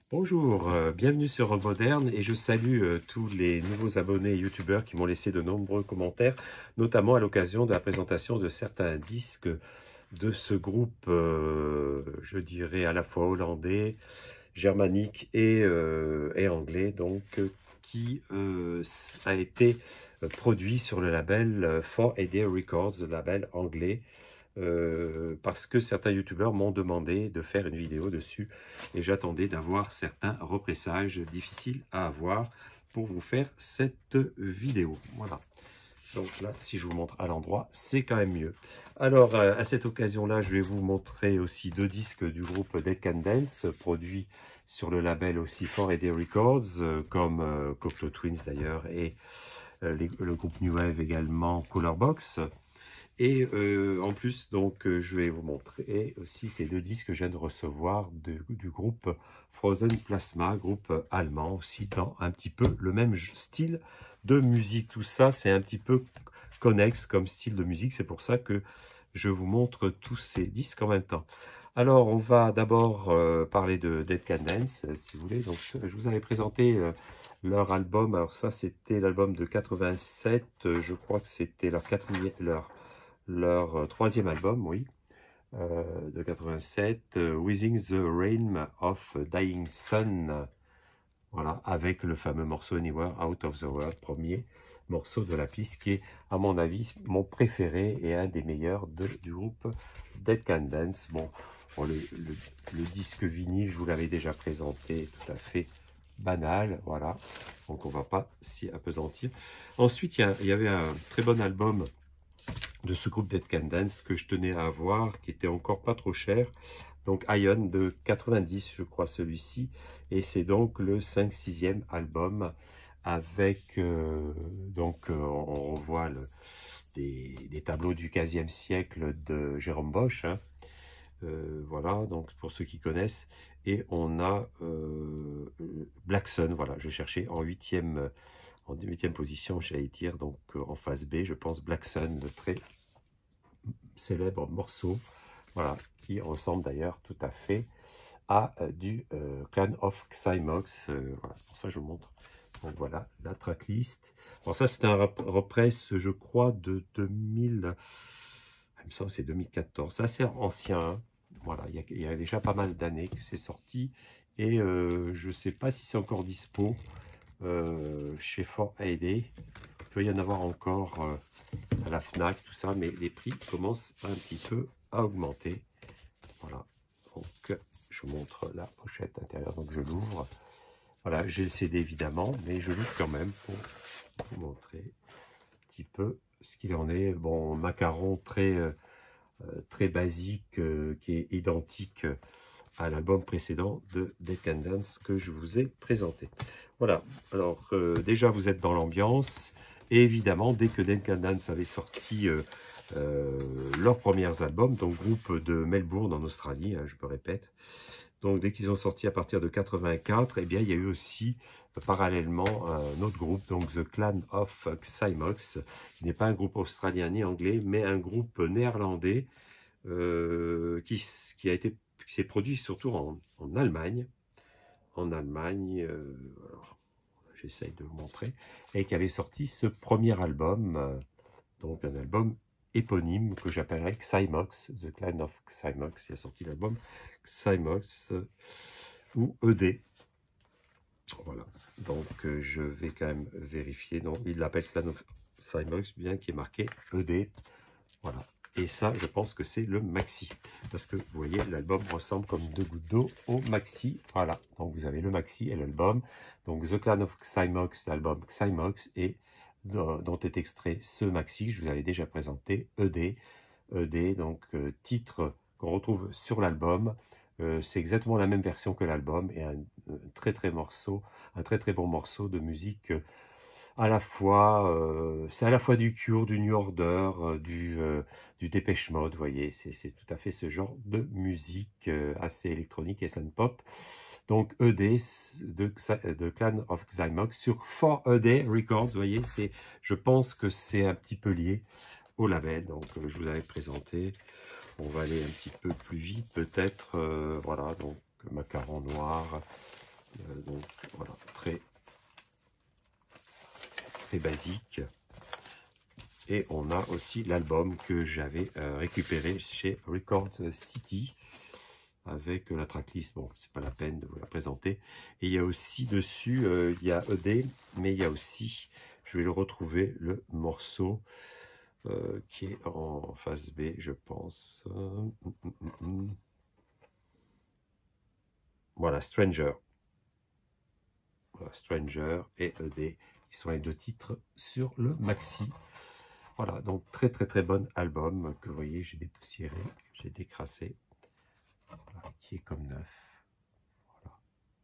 Bonjour, bienvenue sur Rock Moderne et je salue tous les nouveaux abonnés et youtubeurs qui m'ont laissé de nombreux commentaires, notamment à l'occasion de la présentation de certains disques de ce groupe, je dirais à la fois hollandais, germanique et anglais, donc qui a été produit sur le label 4AD Records, le label anglais. Parce que certains youtubeurs m'ont demandé de faire une vidéo dessus et j'attendais d'avoir certains repressages difficiles à avoir pour vous faire cette vidéo. Voilà. Donc là, si je vous montre à l'endroit, c'est quand même mieux. Alors, à cette occasion-là, je vais vous montrer aussi deux disques du groupe Dead Can Dance, produits sur le label aussi 4AD Records, comme Cocteau Twins d'ailleurs, et le groupe New Wave également, Colorbox. Et en plus, donc, je vais vous montrer aussi ces deux disques que je viens de recevoir du groupe Frozen Plasma, groupe allemand aussi, dans un petit peu le même style de musique. Tout ça, c'est un petit peu connexe comme style de musique. C'est pour ça que je vous montre tous ces disques en même temps. Alors, on va d'abord parler de Dead Can Dance, si vous voulez. Donc, je vous avais présenté leur album. Alors ça, c'était l'album de 87. Je crois que c'était leur troisième album, oui, de 87, Within the Realm of Dying Sun, voilà, avec le fameux morceau Anywhere Out of the World, premier morceau de la piste, qui est, à mon avis, mon préféré et un des meilleurs du groupe Dead Can Dance. Bon, le disque vinyle, je vous l'avais déjà présenté, tout à fait banal, voilà, donc on ne va pas s'y appesantir. Ensuite, il y avait un très bon album de ce groupe Dead Can Dance que je tenais à avoir, qui était encore pas trop cher. Donc Ion de 90, je crois, celui-ci. Et c'est donc le 5-6e album avec, on revoit des tableaux du 15e siècle de Jérôme Bosch. Hein. Voilà, donc pour ceux qui connaissent. Et on a Black Sun, voilà, je cherchais en 8e position, j'allais dire, donc en phase B, je pense Black Sun, le très célèbre morceau, voilà, qui ressemble d'ailleurs tout à fait à du Clan of Xymox. Voilà, c'est pour ça que je vous montre. Donc voilà, la tracklist. Alors ça, c'est un repress, je crois, de 2000, il me semble que c'est 2014. C'est assez ancien, hein. Voilà, il y a déjà pas mal d'années que c'est sorti. Et je ne sais pas si c'est encore dispo chez 4AD. Il doit y en avoir encore à la FNAC, tout ça, mais les prix commencent un petit peu à augmenter. Voilà, donc je vous montre la pochette intérieure, donc je l'ouvre. Voilà, j'ai le CD évidemment, mais je l'ouvre quand même pour vous montrer un petit peu ce qu'il en est. Bon, macaron très basique, qui est identique à l'album précédent de Dead Can Dance que je vous ai présenté. Voilà, alors déjà vous êtes dans l'ambiance, et évidemment dès que Dead Can Dance avait sorti leurs premiers albums, donc groupe de Melbourne en Australie, hein, je me répète, donc dès qu'ils ont sorti à partir de 84, eh bien il y a eu aussi parallèlement un autre groupe, donc The Clan of Xymox, qui n'est pas un groupe australien ni anglais, mais un groupe néerlandais qui s'est produit surtout en Allemagne. En Allemagne, alors j'essaye de vous montrer, et qui avait sorti ce premier album, donc un album éponyme que j'appellerais Xymox, The Clan of Xymox. Il a sorti l'album Xymox ou ED. Voilà, donc je vais quand même vérifier. Non, il l'appelle Clan of Xymox, bien qu'il est marqué ED. Voilà. Et ça, je pense que c'est le maxi. Parce que vous voyez, l'album ressemble comme deux gouttes d'eau au maxi. Voilà. Donc vous avez le maxi et l'album. Donc The Clan of Xymox, l'album Xymox, et dont est extrait ce maxi que je vous avais déjà présenté, ED. ED, donc titre qu'on retrouve sur l'album. C'est exactement la même version que l'album et un très très bon morceau de musique à la fois, c'est à la fois du Cure, du New Order, du Depeche Mode, vous voyez, c'est tout à fait ce genre de musique assez électronique et sun pop. Donc ED de Clan of Xymox sur 4AD Records, vous voyez, je pense que c'est un petit peu lié au label, donc je vous avais présenté. On va aller un petit peu plus vite peut-être, voilà, donc macaron noir. Donc voilà, très basique. Et on a aussi l'album que j'avais récupéré chez Record City avec la tracklist. Bon, c'est pas la peine de vous la présenter. Et il y a aussi dessus, il y a ED, mais il y a aussi, je vais le retrouver, le morceau qui est en phase B, je pense. Voilà, Stranger. Voilà, Stranger et ED, qui sont les deux titres sur le maxi. Voilà, donc très bon album que vous voyez, j'ai dépoussiéré, j'ai décrassé, voilà, qui est comme neuf. Voilà.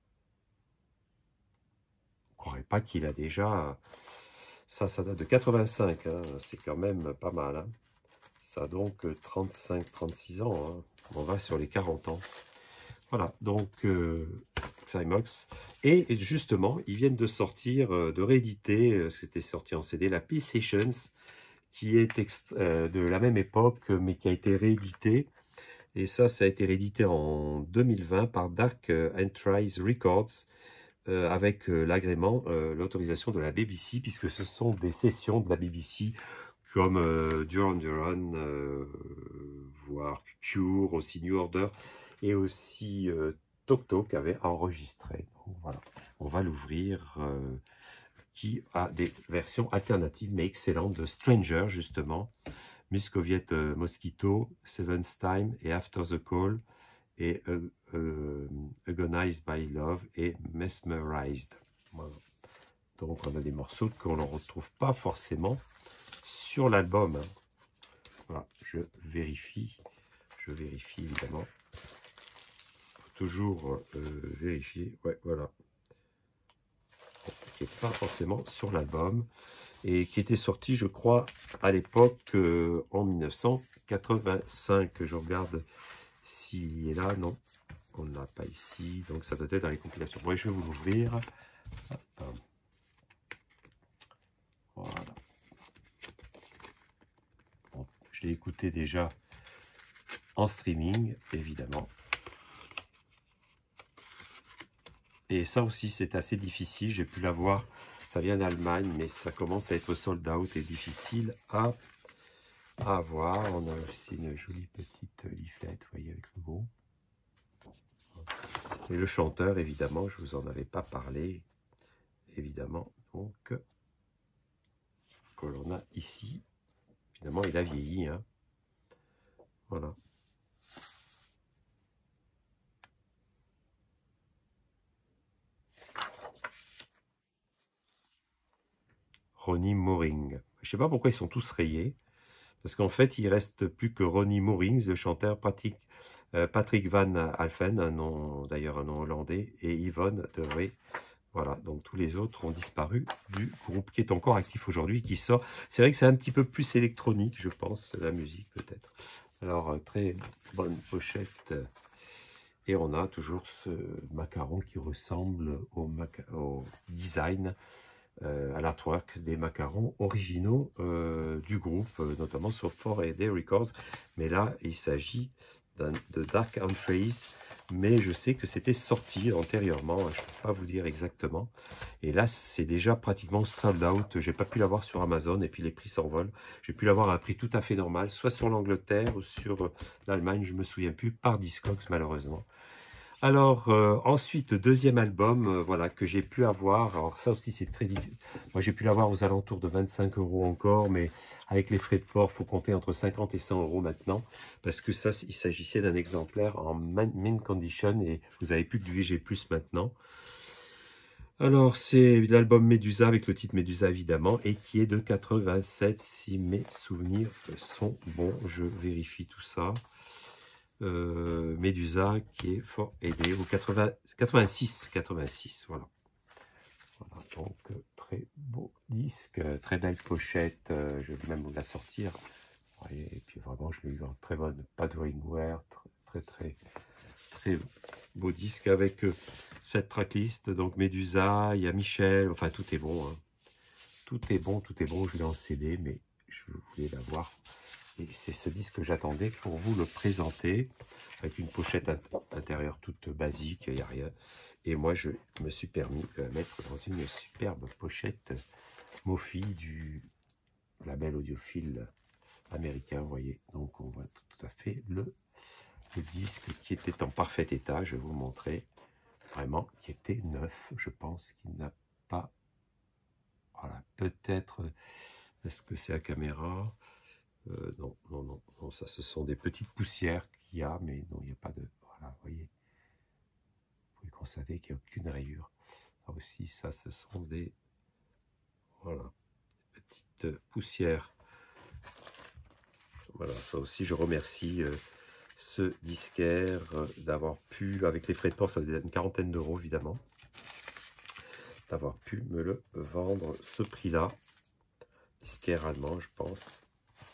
On ne croirait pas qu'il a déjà... Ça date de 85, hein, c'est quand même pas mal. Hein. Ça a donc 35-36 ans, hein. On va sur les 40 ans. Voilà, donc Xymox. Et justement, ils viennent de sortir, de rééditer, c'était sorti en CD, la P-Sessions, qui est de la même époque, mais qui a été réédité. Et ça a été réédité en 2020 par Dark Enterprise Records, avec l'agrément, l'autorisation de la BBC, puisque ce sont des sessions de la BBC, comme Duran Duran, voire Cure, aussi New Order, et aussi Tok Tok avait enregistré. Donc, voilà, on va l'ouvrir. Qui a des versions alternatives mais excellentes de Stranger, justement, Muscoviette Mosquito, Seventh Time et After the Call, et Agonized by Love et Mesmerized. Voilà. Donc on a des morceaux qu'on ne retrouve pas forcément sur l'album. Voilà, je vérifie évidemment. Faut toujours vérifier. Ouais, voilà. Qui n'est pas forcément sur l'album et qui était sorti, je crois, à l'époque en 1985. Je regarde s'il est là. Non, on ne l'a pas ici, donc ça doit être dans les compilations. Bon, je vais vous l'ouvrir. Voilà. Bon, je l'ai écouté déjà en streaming, évidemment. Et ça aussi, c'est assez difficile. J'ai pu l'avoir. Ça vient d'Allemagne, mais ça commence à être sold out et difficile à avoir. On a aussi une jolie petite leaflet, vous voyez, avec le gros. Et le chanteur, évidemment, je ne vous en avais pas parlé. Évidemment, donc, que l'on a ici. Finalement, il a vieilli. Hein. Voilà. Ronnie Mooring. Je ne sais pas pourquoi ils sont tous rayés. Parce qu'en fait, il ne reste plus que Ronnie Moorings, le chanteur, Patrick Van Alphen, un nom hollandais, et Yvonne de Rey. Voilà, donc tous les autres ont disparu du groupe qui est encore actif aujourd'hui, qui sort. C'est vrai que c'est un petit peu plus électronique, je pense, la musique peut-être. Alors, très bonne pochette. Et on a toujours ce macaron qui ressemble au design, à l'artwork des macarons originaux du groupe, notamment sur 4AD Records. Mais là, il s'agit de Dark Enterprise, mais je sais que c'était sorti antérieurement, je ne peux pas vous dire exactement. Et là, c'est déjà pratiquement sold out. J'ai pas pu l'avoir sur Amazon et puis les prix s'envolent. J'ai pu l'avoir à un prix tout à fait normal, soit sur l'Angleterre ou sur l'Allemagne, je me souviens plus, par Discogs malheureusement. Alors, ensuite, deuxième album, voilà, que j'ai pu avoir. Alors ça aussi, c'est très difficile. Moi, j'ai pu l'avoir aux alentours de 25 € encore, mais avec les frais de port, il faut compter entre 50 et 100 € maintenant, parce que ça, il s'agissait d'un exemplaire en mint condition, et vous avez plus que du VG+ maintenant. Alors, c'est l'album Medusa, avec le titre Medusa, évidemment, et qui est de 87, si mes souvenirs sont bons. Je vérifie tout ça. Medusa qui est fort aidé au 86, voilà. Voilà, donc très beau disque, très belle pochette, je vais même vous la sortir. Voyez, et puis vraiment, je l'ai eu en très bonne paddingware, très beau disque avec cette tracklist. Donc Medusa, il y a Michel, enfin tout est bon. Hein. Tout est bon, je l'ai en CD, mais je voulais l'avoir. Et c'est ce disque que j'attendais pour vous le présenter, avec une pochette intérieure toute basique, il n'y a rien. Et moi, je me suis permis de la mettre dans une superbe pochette Mofi du label audiophile américain, vous voyez. Donc, on voit tout à fait le disque qui était en parfait état. Je vais vous montrer. Vraiment, qui était neuf, je pense, qu'il n'a pas... Voilà, peut-être... Est-ce que c'est la caméra? Non, non, non, non, ça, ce sont des petites poussières qu'il y a, mais non, il n'y a pas de... Voilà, vous voyez. Vous pouvez constater qu'il n'y a aucune rayure. Là aussi, ça, ce sont des... Voilà, petites poussières. Voilà, ça aussi, je remercie ce disquaire d'avoir pu, avec les frais de port, ça faisait une quarantaine d'euros, évidemment, d'avoir pu me le vendre ce prix-là. Disquaire allemand, je pense.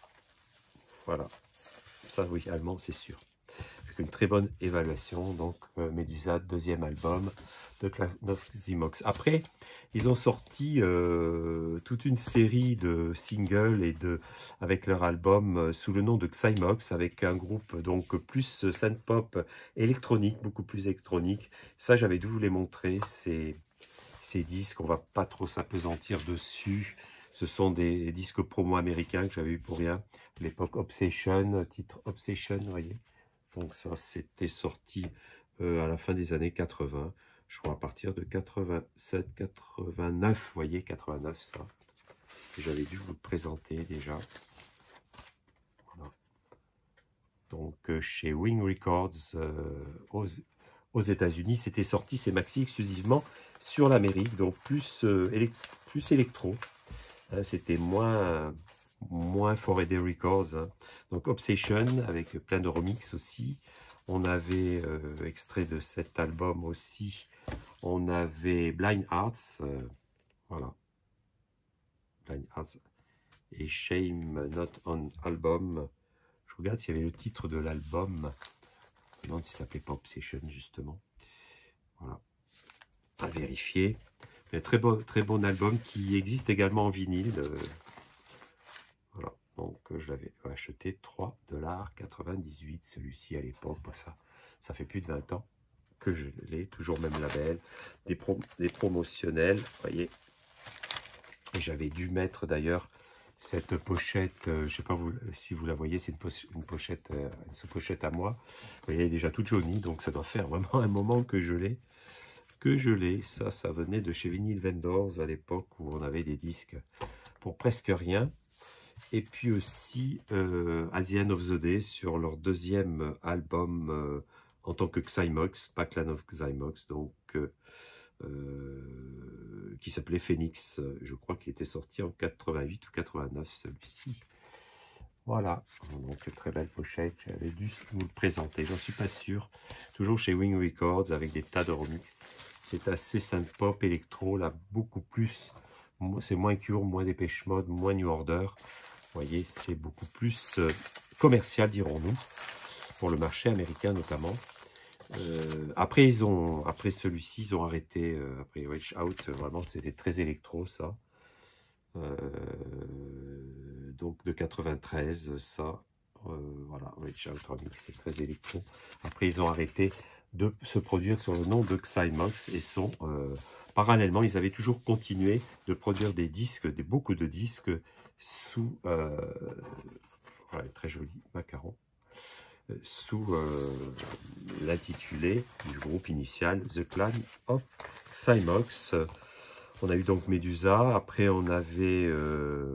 Voilà. Ça, oui, allemand, c'est sûr. Avec une très bonne évaluation. Donc, Medusa, deuxième album de Klanov Xymox. Après, ils ont sorti toute une série de singles et avec leur album sous le nom de Xymox, avec un groupe donc plus synth-pop électronique, beaucoup plus électronique. Ça, j'avais dû vous les montrer, ces disques. On va pas trop s'apesantir dessus. Ce sont des disques promo américains que j'avais eu pour rien. À l'époque, Obsession, titre Obsession, vous voyez. Donc ça, c'était sorti à la fin des années 80. Je crois à partir de 87, 89, vous voyez, 89, ça. J'avais dû vous le présenter déjà. Voilà. Donc chez Wing Records aux États-Unis, c'était sorti, c'est maxi exclusivement sur l'Amérique, donc plus électro. Hein, c'était moins Forever Records. Hein. Donc Obsession, avec plein de remix aussi. On avait extrait de cet album aussi. On avait Blind Hearts. Voilà. Blind Hearts. Et Shame Not On Album. Je regarde s'il y avait le titre de l'album. Je me demande s'il s'appelait pas Obsession, justement. Voilà. À vérifier. Mais très bon album qui existe également en vinyle. Voilà, donc je l'avais acheté 3,98 $. Celui-ci à l'époque, ça fait plus de 20 ans que je l'ai, toujours même label, des promotionnels, vous voyez. Et j'avais dû mettre d'ailleurs cette pochette, je ne sais pas si vous la voyez, c'est une pochette à moi. Vous voyez, elle est déjà toute jaunie, donc ça doit faire vraiment un moment que je l'ai. Ça venait de chez Vinyl Vendors à l'époque où on avait des disques pour presque rien. Et puis aussi At the End of the Day sur leur deuxième album en tant que Xymox, pas Klanov Xymox, donc qui s'appelait Phoenix, je crois qu'il était sorti en 88 ou 89 celui-ci. Voilà, donc très belle pochette, j'avais dû vous le présenter, j'en suis pas sûr. Toujours chez Wing Records avec des tas de remix. C'est assez synth-pop, électro, là beaucoup plus, c'est moins Cure, moins Depeche Mode, moins New Order. Vous voyez, c'est beaucoup plus commercial, dirons-nous, pour le marché américain notamment. Après celui-ci, ils ont arrêté, après Watch Out, vraiment c'était très électro ça. Donc de 93, ça, voilà, Watch Out Remix, c'est très électro. Après, ils ont arrêté de se produire sur le nom de Xymox et sont, parallèlement, ils avaient toujours continué de produire des disques, beaucoup de disques sous, ouais, très joli macaron, sous l'intitulé du groupe initial The Clan of Xymox. On a eu donc Medusa, après on avait, je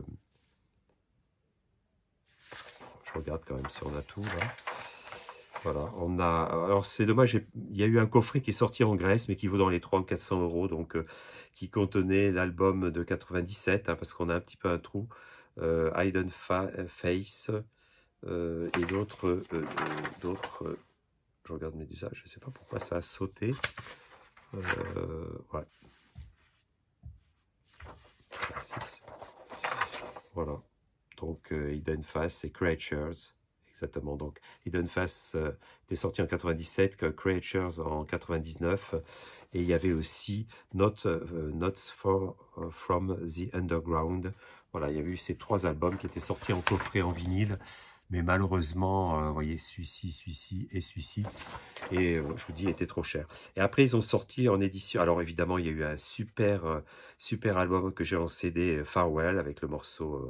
regarde quand même si on a tout là. Voilà, on a, alors c'est dommage, il y a eu un coffret qui est sorti en Grèce, mais qui vaut dans les 300 ou 400 euros, donc qui contenait l'album de 97, hein, parce qu'on a un petit peu un trou, Hidden Face, et d'autres, je regarde Medusa, je ne sais pas pourquoi ça a sauté, ouais. Voilà, donc Hidden Face et Creatures. Exactement, donc Hidden Face était sorti en 97, Creatures en 99, et il y avait aussi Notes from the Underground. Voilà, il y avait eu ces trois albums qui étaient sortis en coffret en vinyle Mais malheureusement, vous voyez, celui-ci et celui-ci. Et je vous dis, il était trop cher. Et après, ils ont sorti en édition. Alors évidemment, il y a eu un super album que j'ai en CD, Farewell, avec le morceau,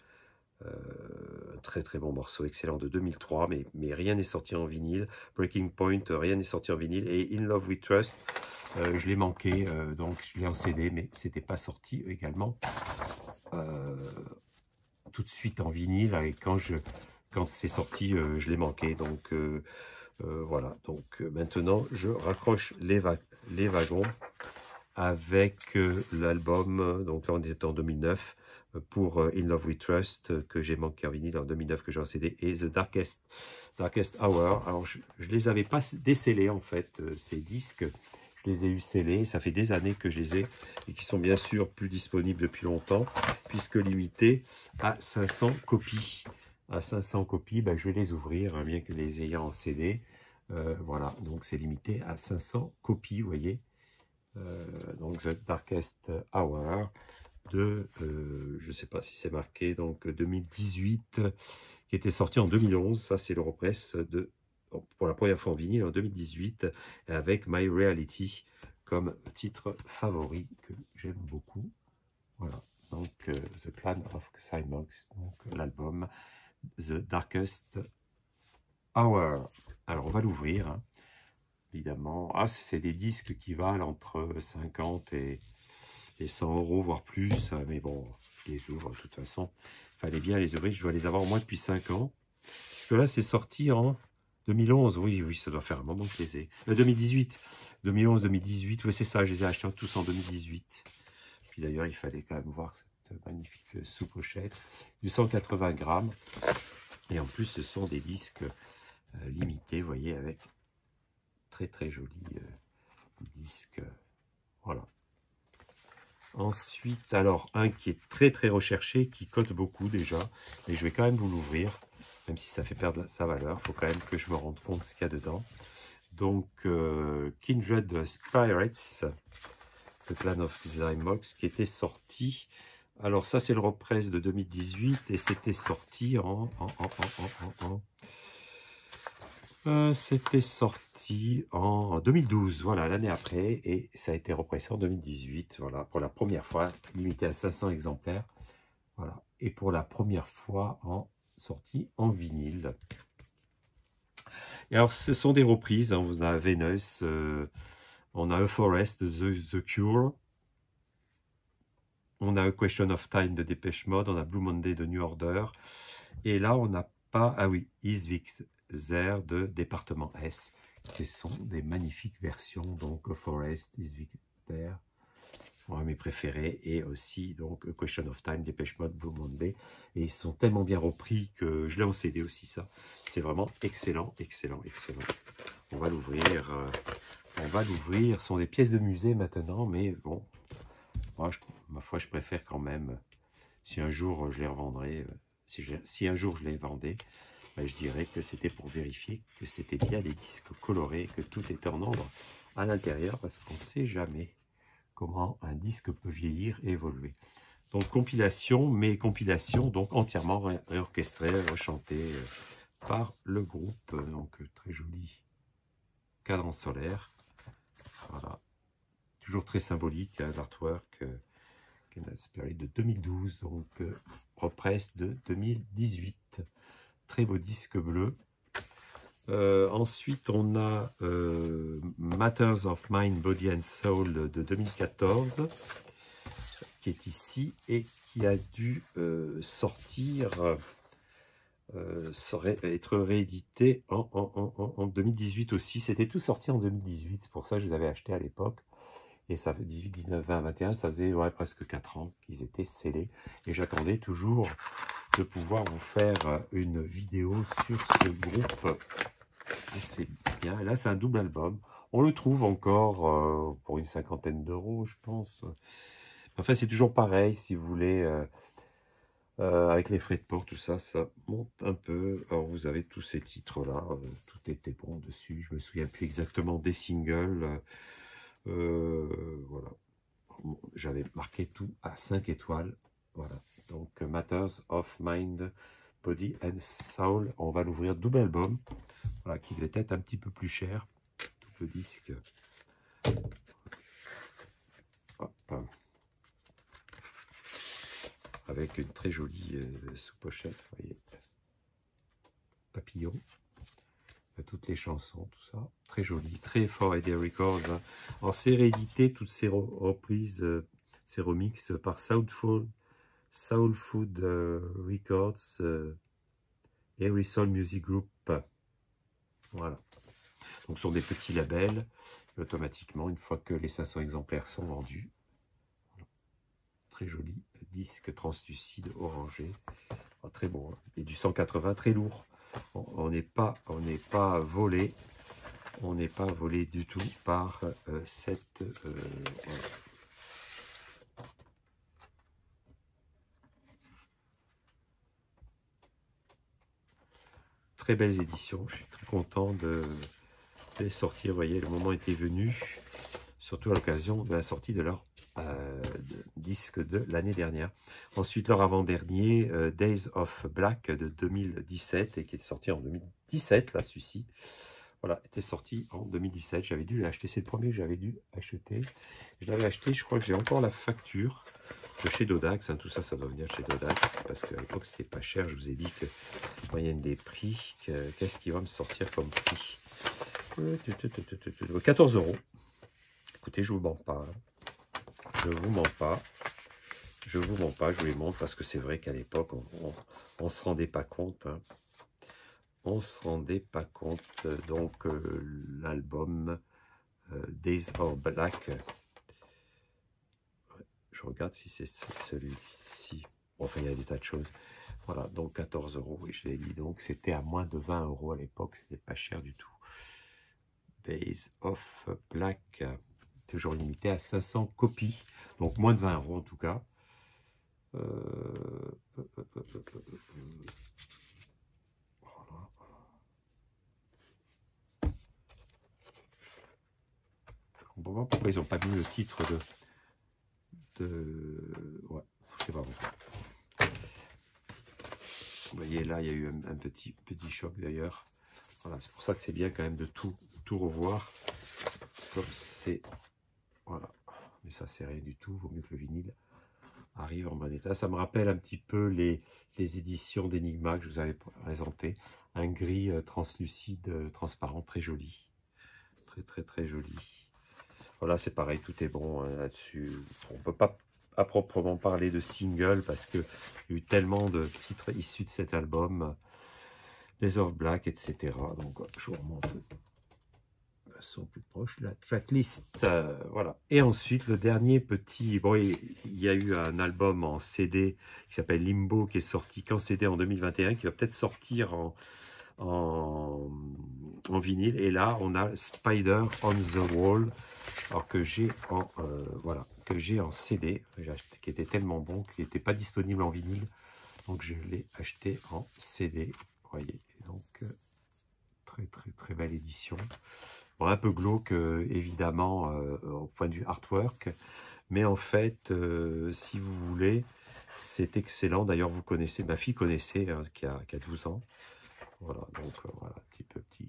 très très bon morceau, excellent, de 2003. Mais rien n'est sorti en vinyle. Breaking Point, rien n'est sorti en vinyle. Et In Love We Trust, je l'ai manqué, donc je l'ai en CD, mais c'était pas sorti également tout de suite en vinyle. Et quand c'est sorti, je l'ai manqué. Donc voilà. Donc maintenant, je raccroche les wagons avec l'album. Donc là, on est en 2009 pour In Love We Trust, que j'ai manqué en vinyle en 2009, que j'ai en CD, et The Darkest Hour. Alors, je les avais pas décellés, en fait, ces disques. Je les ai eu scellés. Ça fait des années que je les ai, et qui sont bien sûr plus disponibles depuis longtemps, puisque limités à 500 copies. À 500 copies, ben, je vais les ouvrir, hein, bien que les ayant en CD. Voilà, donc c'est limité à 500 copies, vous voyez. Donc The Darkest Hour de, je ne sais pas si c'est marqué, donc 2018, qui était sorti en 2011. Ça, c'est l'Europress pour la première fois en vinyle en 2018, avec My Reality comme titre favori que j'aime beaucoup. Voilà, donc The Clan of Cymox, donc l'album The Darkest Hour. Alors, on va l'ouvrir, hein, évidemment. Ah, c'est des disques qui valent entre 50 et 100 €, voire plus. Mais bon, je les ouvre de toute façon. Il fallait bien les ouvrir. Je dois les avoir au moins depuis 5 ans. Puisque là, c'est sorti en 2011. Oui, ça doit faire un moment que je les ai. 2018. 2011, 2018. Oui, c'est ça. Je les ai achetés tous en 2018. Puis d'ailleurs, il fallait quand même voir cette magnifique sous-pochette. Du 180 grammes. Et en plus, ce sont des disques limités, vous voyez, avec très très jolis disques. Voilà. Ensuite, alors, un qui est très très recherché, qui cote beaucoup déjà, mais je vais quand même vous l'ouvrir, même si ça fait perdre sa valeur. Il faut quand même que je me rende compte de ce qu'il y a dedans. Donc, Kindred Spirits, The Clan of Cymox, qui était sorti. Alors ça, c'est le repress de 2018, et c'était sorti c'était sorti en 2012, voilà, l'année après, et ça a été repressé en 2018, voilà, pour la première fois, limité à 500 exemplaires, voilà, et pour la première fois sorti en vinyle. Et alors, ce sont des reprises, hein, on a Venus, on a A Forest de The Cure, on a A Question of Time de Depeche Mode, on a Blue Monday de New Order, et là, on n'a pas, ah oui, Is Vic There de Département S, qui sont des magnifiques versions, donc A Forest, Is Vic There, mes préférés, et aussi donc A Question of Time, Depeche Mode, Blue Monday, et ils sont tellement bien repris que je l'ai en CD aussi, ça. C'est vraiment excellent, excellent, excellent. On va l'ouvrir, ce sont des pièces de musée maintenant, mais bon, moi, ma foi, je préfère quand même, si un jour je les revendrai, si un jour je les vendais, je dirais que c'était pour vérifier que c'était bien des disques colorés, que tout était en ordre à l'intérieur, parce qu'on ne sait jamais comment un disque peut vieillir et évoluer. Donc compilation, mais compilation donc entièrement réorchestrée, rechantée par le groupe. Donc très joli cadran solaire. Voilà. Toujours très symbolique, hein, l'artwork Spirit de 2012, donc represse de 2018. Très beau disque bleu. Ensuite, on a Matters of Mind, Body and Soul de 2014, qui est ici et qui a dû sortir, être réédité en 2018 aussi. C'était tout sorti en 2018, c'est pour ça que je les avais achetés à l'époque. Et ça fait 18, 19, 20, 21, ça faisait presque 4 ans qu'ils étaient scellés. Et j'attendais toujours de pouvoir vous faire une vidéo sur ce groupe. C'est bien. Et là, c'est un double album. On le trouve encore pour une 50aine d'euros, je pense. Enfin, c'est toujours pareil, si vous voulez, avec les frais de port, tout ça, ça monte un peu. Alors, vous avez tous ces titres-là. Tout était bon dessus. Je me souviens plus exactement des singles. Voilà. J'avais marqué tout à 5 étoiles. Voilà. Donc, Matters of Mind, Body and Soul. On va l'ouvrir, double album, voilà, qui devait être un petit peu plus cher. Double disque. Hop. Avec une très jolie sous-pochette, vous voyez, papillon, toutes les chansons, tout ça, très joli, très fort et des records. Hein. Alors c'est réédité, toutes ces reprises, ces remixes par Soul Food Records, Harrison Music Group. Voilà. Donc ce sont des petits labels, et automatiquement, une fois que les 500 exemplaires sont vendus, voilà. Très joli disque translucide orangé, oh, très bon, hein. Et du 180, très lourd. On n'est pas volé, on n'est pas volé du tout par cette voilà. Très belles éditions, je suis très content de les sortir. Vous voyez, le moment était venu, surtout à l'occasion de la sortie de leur disque de l'année dernière. Ensuite, leur avant-dernier, Days of Black de 2017, et qui est sorti en 2017, là, celui-ci. Voilà, était sorti en 2017. J'avais dû l'acheter, c'est le premier que j'avais dû acheter. Je l'avais acheté, je crois que j'ai encore la facture de chez Dodax. Hein, tout ça, ça doit venir de chez Dodax, parce qu'à l'époque, c'était pas cher. Je vous ai dit que moyenne des prix, qu'est-ce qui va me sortir comme prix? 14 €. Écoutez, je vous mens pas. Hein. Je vous mens pas. Je vous mens pas, je vous les montre parce que c'est vrai qu'à l'époque, on se rendait pas compte. Hein. On se rendait pas compte. Donc, l'album Days of Black. Je regarde si c'est celui-ci. Bon, enfin, il y a des tas de choses. Voilà, donc 14 €. Oui, je l'ai dit. Donc, c'était à moins de 20 € à l'époque. C'était pas cher du tout. Days of Black. Toujours limité à 500 copies. Donc, moins de 20 € en tout cas. Voilà. Je comprends pas pourquoi ils n'ont pas mis le titre ouais, c'est pas bon. Vous voyez là, il y a eu un petit choc d'ailleurs. Voilà, c'est pour ça que c'est bien quand même de tout revoir. Comme c'est, voilà. Mais ça c'est rien du tout. Vaut mieux que le vinyle arrive en bon état. Ça me rappelle un petit peu les éditions d'Enigma que je vous avais présenté. Un gris translucide, transparent, très joli. Très joli. Voilà, c'est pareil, tout est bon hein, là-dessus. On ne peut pas à proprement parler de single parce qu'il y a eu tellement de titres issus de cet album. Days of Black, etc. Donc, je vous remonte de façon plus proche la tracklist. Voilà. Et ensuite, le dernier petit... Bon, il y a eu un album en CD qui s'appelle Limbo qui est sorti qu'en CD en 2021, qui va peut-être sortir en vinyle. Et là, on a Spider on the Wall, alors que j'ai en voilà, que j'ai en CD, qui était tellement bon qu'il n'était pas disponible en vinyle. Donc je l'ai acheté en CD. Vous voyez, donc très belle édition. Bon, un peu glauque évidemment au point de vue artwork, mais en fait, si vous voulez, c'est excellent. D'ailleurs, vous connaissez, ma fille connaissait, hein, qui a 12 ans. Voilà, donc voilà, petit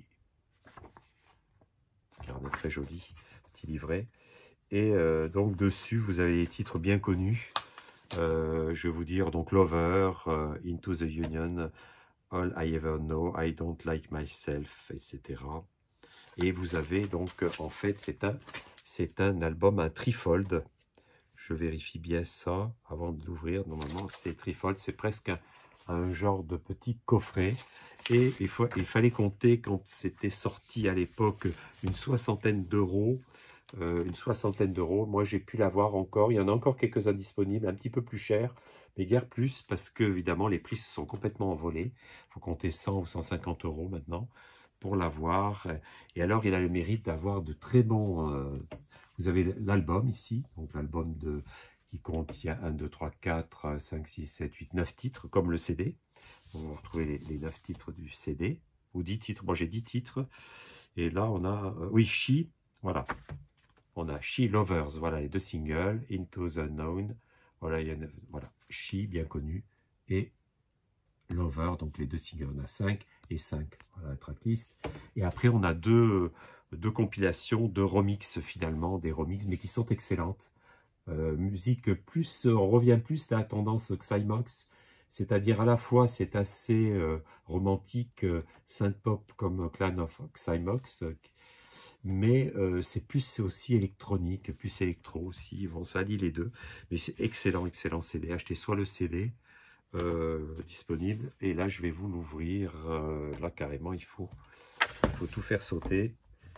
carnet très joli, petit livret. Et donc dessus, vous avez des titres bien connus. Je vais vous dire, donc Lover, Into the Union, All I Ever Know, I Don't Like Myself, etc. Et vous avez donc, en fait, c'est un album, un trifold. Je vérifie bien ça avant de l'ouvrir. Normalement, c'est trifold, c'est presque un genre de petit coffret. Et il fallait compter, quand c'était sorti à l'époque, une soixantaine d'euros. Moi, j'ai pu l'avoir encore. Il y en a encore quelques-uns disponibles, un petit peu plus cher, mais guère plus, parce que, évidemment, les prix se sont complètement envolés. Il faut compter 100 ou 150 € maintenant pour l'avoir. Et alors, il a le mérite d'avoir de très bons... vous avez l'album ici, donc l'album qui contient 1, 2, 3, 4, 5, 6, 7, 8, 9 titres, comme le CD. On va retrouver les 9 titres du CD, ou 10 titres. Moi, j'ai 10 titres. Et là, on a... oui, She, voilà. On a She Lovers, voilà les deux singles, Into the Unknown, voilà, il y a voilà, She, bien connu, et Lover, donc les 2 singles, on a 5 et 5, voilà la tracklist. Et après on a deux compilations, 2 remixes finalement, des remixes, mais qui sont excellentes. Musique plus, on revient plus à la tendance Xymox, c'est-à-dire à la fois c'est assez romantique, synth-pop comme Clan of Xymox, mais c'est aussi électronique, plus électro aussi, bon ça lit les deux, mais c'est excellent CD, achetez soit le CD disponible, et là je vais vous l'ouvrir, là carrément il faut tout faire sauter,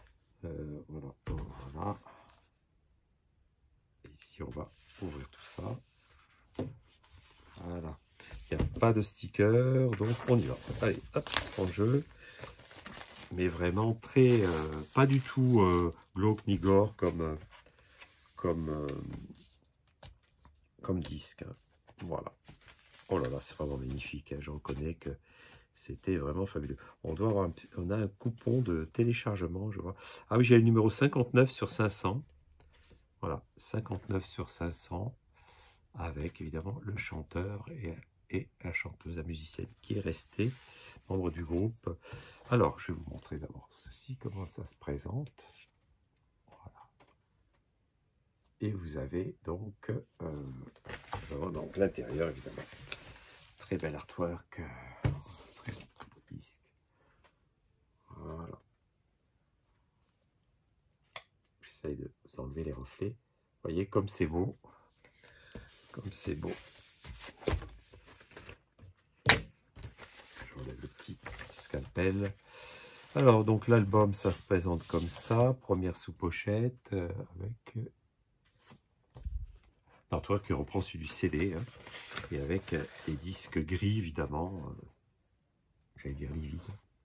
voilà. Et ici on va ouvrir tout ça, voilà, il n'y a pas de sticker, donc on y va, allez hop, en jeu, mais vraiment très, pas du tout glauque ni gore comme disque, hein. Voilà. Oh là là, c'est vraiment magnifique, hein. Je reconnais que c'était vraiment fabuleux. On doit avoir on a un coupon de téléchargement, je vois. Ah oui, j'ai le numéro 59 sur 500. Voilà, 59 sur 500, avec évidemment le chanteur et la chanteuse, la musicienne qui est restée, membre du groupe. Alors, je vais vous montrer d'abord ceci, comment ça se présente. Voilà. Et vous avez donc, nous avons donc l'intérieur, évidemment. Très bel artwork, très beau disque. Voilà. J'essaye de vous enlever les reflets. Vous voyez comme c'est beau. Comme c'est beau. J'enlève le petit scalpel. Alors, donc l'album, ça se présente comme ça. Première sous-pochette avec l'artwork qui reprend celui du CD. Hein, et avec les disques gris, évidemment. J'allais dire livide.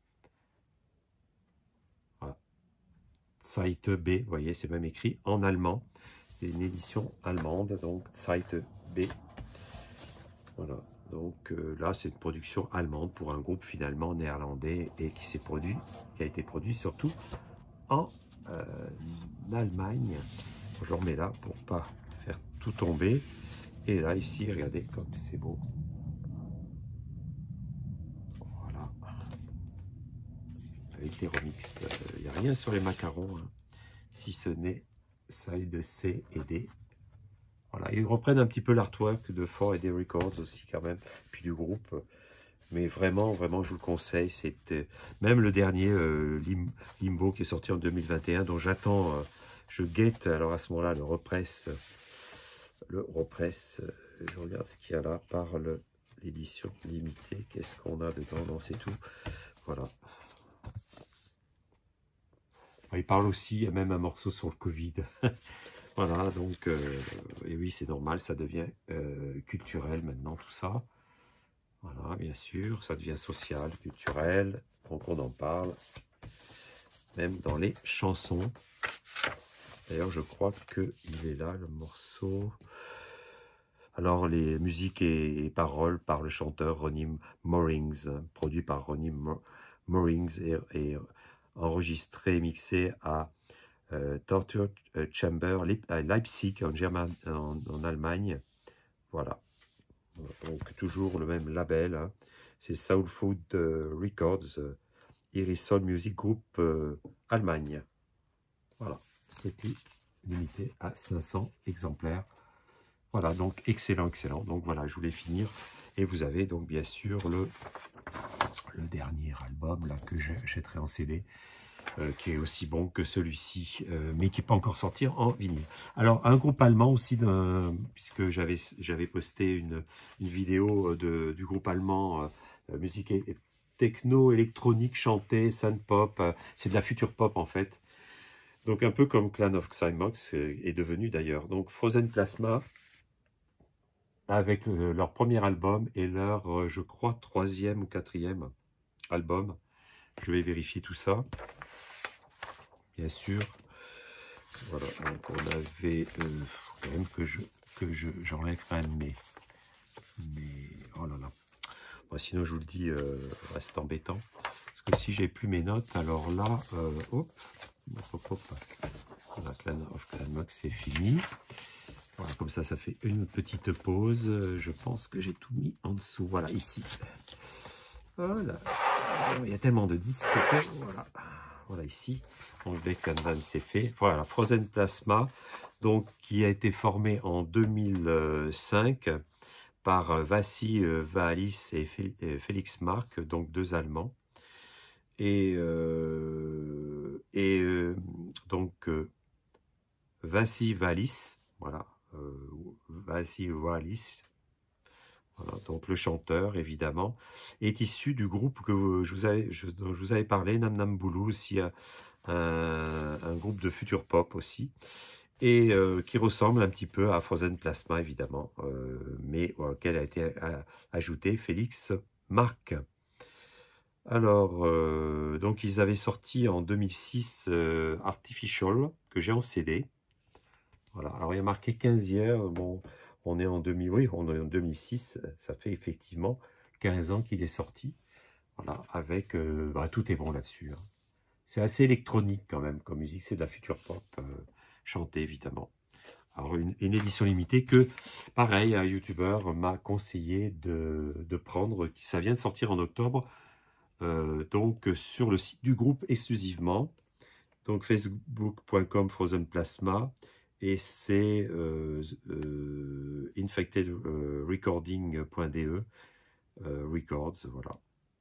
Voilà. Seite B, vous voyez, c'est même écrit en allemand. C'est une édition allemande, donc Seite B. Voilà. Donc là, c'est une production allemande pour un groupe finalement néerlandais et qui a été produit surtout en Allemagne. Je le remets là pour pas faire tout tomber. Et là, ici, regardez comme c'est beau. Voilà. Avec les remixes. Il n'y a rien sur les macarons, hein, si ce n'est side C et D. Voilà, ils reprennent un petit peu l'artwork de 4AD Records aussi quand même, puis du groupe. Mais vraiment, vraiment, je vous le conseille. C'était même le dernier Limbo qui est sorti en 2021, dont j'attends, je guette alors à ce moment-là le repress. Je regarde ce qu'il y a là par l'édition limitée. Qu'est-ce qu'on a dedans? Non, c'est tout. Voilà. Il parle aussi, il y a même un morceau sur le Covid. Voilà, donc, et oui, c'est normal, ça devient culturel maintenant, tout ça. Voilà, bien sûr, ça devient social, culturel, donc on en parle, même dans les chansons. D'ailleurs, je crois qu'il est là, le morceau. Alors, les musiques et paroles par le chanteur Ronnie Morings, produit par Ronnie Morings et enregistré et mixé à Torture Chamber à Leipzig en Allemagne. Voilà. Donc toujours le même label, hein. C'est Soul Food Records, Irisol Music Group Allemagne. Voilà, c'était limité à 500 exemplaires. Voilà, donc excellent. Donc voilà, je voulais finir. Et vous avez donc bien sûr le dernier album là que j'achèterai en CD. Qui est aussi bon que celui-ci, mais qui n'est pas encore sorti en vinyle. Alors, un groupe allemand aussi, puisque j'avais posté une vidéo du groupe allemand, musique techno, électronique, chantée, synth-pop, c'est de la future pop en fait. Donc, un peu comme Clan of Xymox est devenu d'ailleurs. Donc, Frozen Plasma, avec leur premier album et leur, je crois, 3e ou 4e album. Je vais vérifier tout ça. Bien sûr, voilà, donc on avait quand même j'enlève quand même mes oh là là, bon, sinon je vous le dis, c'est embêtant, parce que si j'ai plus mes notes, alors là, hop, la Clan of Xymox c'est fini, Voilà, comme ça fait une petite pause. Je pense que j'ai tout mis en dessous. Voilà, ici. Voilà. Il y a tellement de disques que voilà. Voilà ici. Donc dès qu'Anvan c'est fait. Voilà, Frozen Plasma, donc qui a été formé en 2005 par Vassi Vahalis et Félix Marc, donc deux Allemands. Donc Vassi Vahalis, voilà, Vassi Vahalis. Voilà, donc le chanteur, évidemment, est issu du groupe que dont je vous avais parlé, Nam Nam Boulou, aussi un groupe de future pop aussi, et qui ressemble un petit peu à Frozen Plasma, évidemment, mais auquel a été ajouté Félix Marc. Alors, donc ils avaient sorti en 2006 Artificial, que j'ai en CD. Voilà, alors il y a marqué 15 years, bon... On est en 2006, ça fait effectivement 15 ans qu'il est sorti. Voilà, avec tout est bon là-dessus. Hein. C'est assez électronique quand même comme musique, c'est de la future pop chantée évidemment. Alors une édition limitée que, pareil, un youtubeur m'a conseillé de prendre, ça vient de sortir en octobre, donc sur le site du groupe exclusivement, donc facebook.com Frozen Plasma. Et c'est infectedrecording.de records, voilà.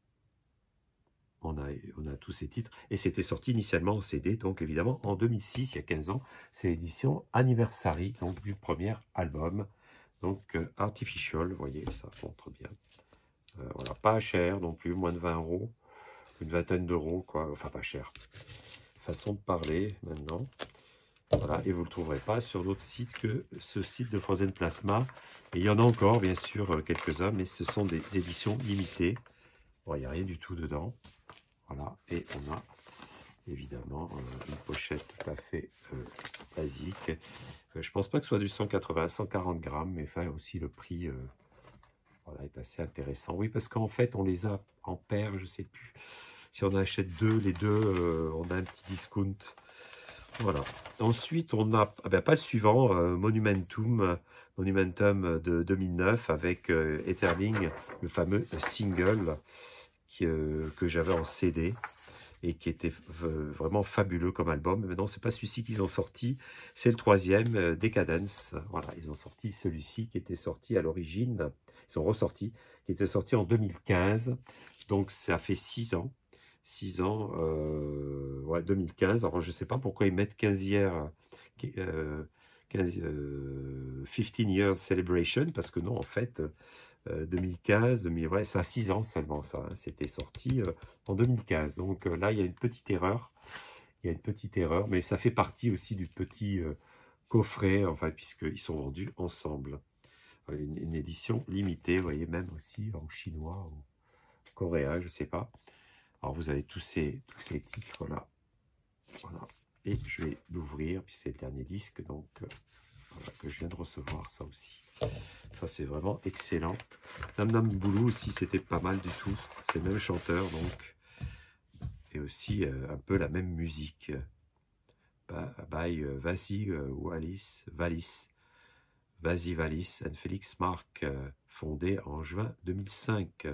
On a tous ces titres. Et c'était sorti initialement en CD, donc évidemment en 2006, il y a 15 ans. C'est l'édition Anniversary, donc du premier album. Donc Artificial, vous voyez, ça montre bien. Voilà, pas cher non plus, moins de 20 €, une vingtaine d'euros, quoi. Enfin, pas cher. Façon de parler maintenant. Voilà, et vous ne le trouverez pas sur d'autres sites que ce site de Frozen Plasma. Et il y en a encore, bien sûr, quelques-uns, mais ce sont des éditions limitées. Bon, il n'y a rien du tout dedans. Voilà, et on a évidemment une pochette tout à fait basique. Je pense pas que ce soit du 180, 140 grammes, mais enfin aussi le prix voilà, est assez intéressant. Oui, parce qu'en fait, on les a en paire, je sais plus. Si on achète les deux, on a un petit discount. Voilà. Ensuite, on a pas le suivant, Monumentum de 2009 avec Etherling, le fameux single que j'avais en CD et qui était vraiment fabuleux comme album. Mais non, c'est pas celui-ci qu'ils ont sorti, c'est le troisième, Decadence. Voilà, ils ont sorti celui-ci qui était sorti à l'origine, ils ont ressorti, qui était sorti en 2015. Donc ça fait 6 ans. 6 ans, ouais, 2015. Alors, je ne sais pas pourquoi ils mettent 15 years, 15 years celebration, parce que non, en fait, 2015, ouais, ça a 6 ans seulement, ça. Hein, c'était sorti en 2015. Donc là, il y a une petite erreur. Il y a une petite erreur, mais ça fait partie aussi du petit coffret, enfin, puisqu'ils sont vendus ensemble. Une édition limitée, vous voyez, même aussi en chinois ou coréen, je ne sais pas. Alors, vous avez tous ces titres-là. Voilà. Et je vais l'ouvrir, puis c'est le dernier disque, donc voilà, que je viens de recevoir, ça aussi. Ça, c'est vraiment excellent. Nam Nam Boulou aussi, c'était pas mal du tout. C'est le même chanteur, donc. Et aussi un peu la même musique. By Vassi Vahalis and Félix Marc, fondé en juin 2005.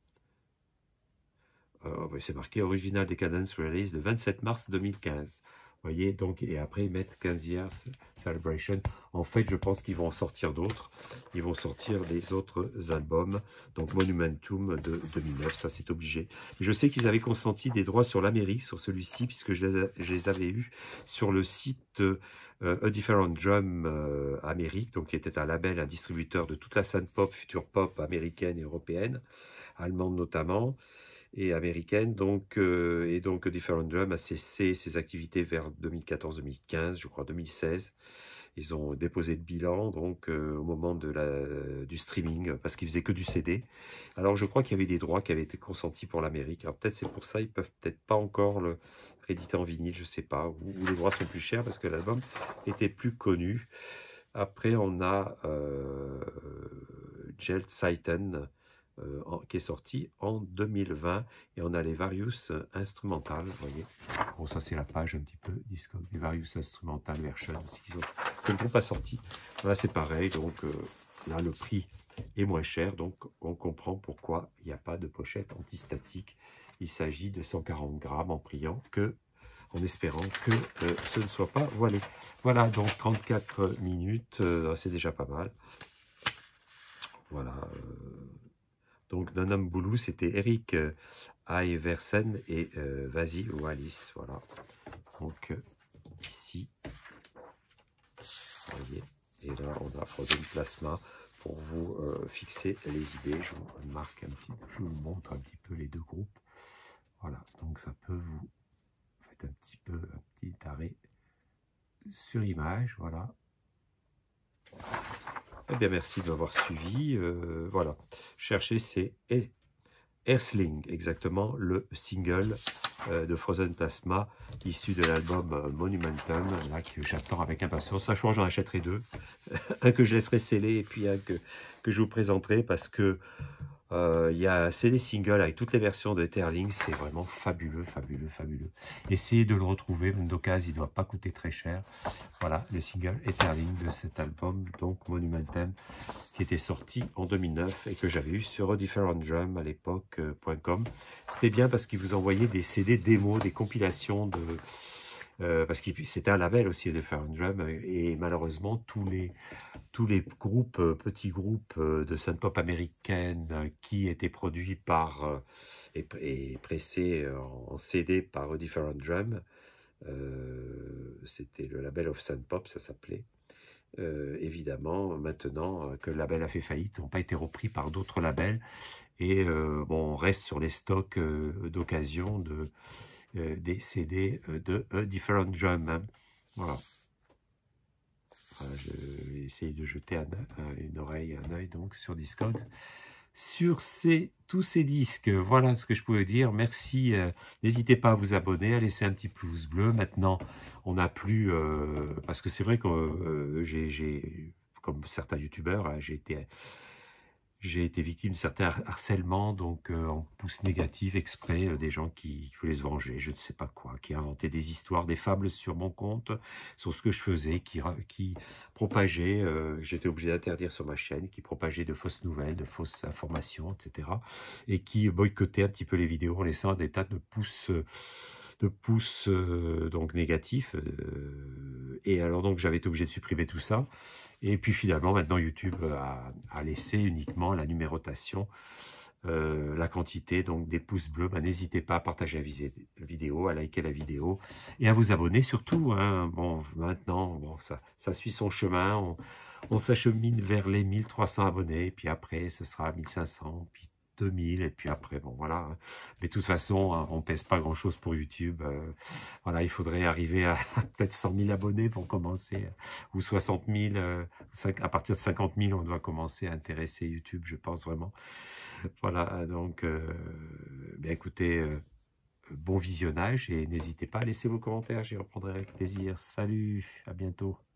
C'est marqué Original Decadence Release le 27 mars 2015. Vous voyez, donc, et après ils mettent 15 Years Celebration. En fait, je pense qu'ils vont en sortir d'autres. Ils vont sortir des autres albums. Donc Monumentum de 2009, ça c'est obligé. Mais je sais qu'ils avaient consenti des droits sur l'Amérique, sur celui-ci, puisque je les avais eus sur le site A Different Drum Amérique, donc qui était un label, un distributeur de toute la scène pop, future pop américaine et européenne, allemande notamment, et américaine, donc, et donc Different Drum a cessé ses activités vers 2014-2015, je crois 2016. Ils ont déposé le bilan donc au moment du streaming, parce qu'ils faisaient que du CD. Alors je crois qu'il y avait des droits qui avaient été consentis pour l'Amérique. Alors peut-être c'est pour ça ils peuvent peut-être pas encore le rééditer en vinyle, je sais pas, ou les droits sont plus chers parce que l'album était plus connu. Après on a Geldzeiten, qui est sorti en 2020, et on a les Various Instrumental, vous voyez. Bon, ça c'est la page un petit peu, les Various Instrumental version aussi, qui ne sont pas sortis Là, c'est pareil, donc là, le prix est moins cher, donc on comprend pourquoi il n'y a pas de pochette antistatique. Il s'agit de 140 grammes en espérant que ce ne soit pas voilé. Voilà, donc 34 minutes, c'est déjà pas mal. Voilà. Donc, Nanam Boulou, c'était Eric Iversen et Vasil Wallis. Voilà. Donc, ici, vous voyez. Et là, on a Frozen Plasma pour vous fixer les idées. Je vous marque je vous montre un petit peu les deux groupes. Voilà. Donc, ça peut vous faites un petit arrêt sur image. Voilà. Eh bien, merci de m'avoir suivi. Voilà. Cherchez, c'est Earthling, exactement, le single de Frozen Plasma, issu de l'album Monumentum, là, que j'attends avec impatience. Sachant, j'en achèterai deux. Un que je laisserai sceller et puis un que je vous présenterai parce que c'est des singles avec toutes les versions de Earthling. C'est vraiment fabuleux, fabuleux, fabuleux. Essayez de le retrouver, même d'occasion, il ne doit pas coûter très cher. Voilà, le single Earthling de cet album, donc Monumentum, qui était sorti en 2009 et que j'avais eu sur Different Drum à l'époque.com. C'était bien parce qu'il vous envoyait des CD démos, des compilations de... parce que c'était un label aussi, Different Drum, et malheureusement, tous les groupes, petits groupes de synth-pop américaine qui étaient produits par et pressés en CD par Different Drum, c'était le label of synth-pop, ça s'appelait. Évidemment, maintenant que le label a fait faillite, n'ont pas été repris par d'autres labels. Et bon, on reste sur les stocks d'occasion des CD de Different Drum. Hein. Voilà. Je vais essayer de jeter une oreille, un œil donc sur Discog. Sur tous ces disques, voilà ce que je pouvais dire. Merci. N'hésitez pas à vous abonner, à laisser un petit pouce bleu. Maintenant, on n'a plus... parce que c'est vrai que comme certains youtubeurs, hein, j'ai été victime de certains harcèlements, donc en pouce négatif exprès, des gens qui voulaient se venger, je ne sais pas quoi, qui inventaient des histoires, des fables sur mon compte, sur ce que je faisais, qui propageaient, j'étais obligé d'interdire sur ma chaîne, qui propageaient de fausses nouvelles, de fausses informations, etc. Et qui boycottaient un petit peu les vidéos en laissant des tas de pouces donc négatifs. Et alors donc j'avais été obligé de supprimer tout ça. Et puis finalement, maintenant, YouTube a laissé uniquement la numérotation, la quantité, donc des pouces bleus. Ben, n'hésitez pas à partager la vidéo, à liker la vidéo et à vous abonner surtout. Hein. Bon, maintenant, bon, ça suit son chemin. On s'achemine vers les 1300 abonnés. Puis après, ce sera 1500, puis 2000, et puis après, bon, voilà. Mais de toute façon, hein, on pèse pas grand-chose pour YouTube. Voilà, il faudrait arriver à peut-être 100 000 abonnés pour commencer, ou 60 000. À partir de 50 000, on doit commencer à intéresser YouTube, je pense vraiment. Voilà, donc, bien écoutez, bon visionnage, et n'hésitez pas à laisser vos commentaires, j'y reprendrai avec plaisir. Salut, à bientôt.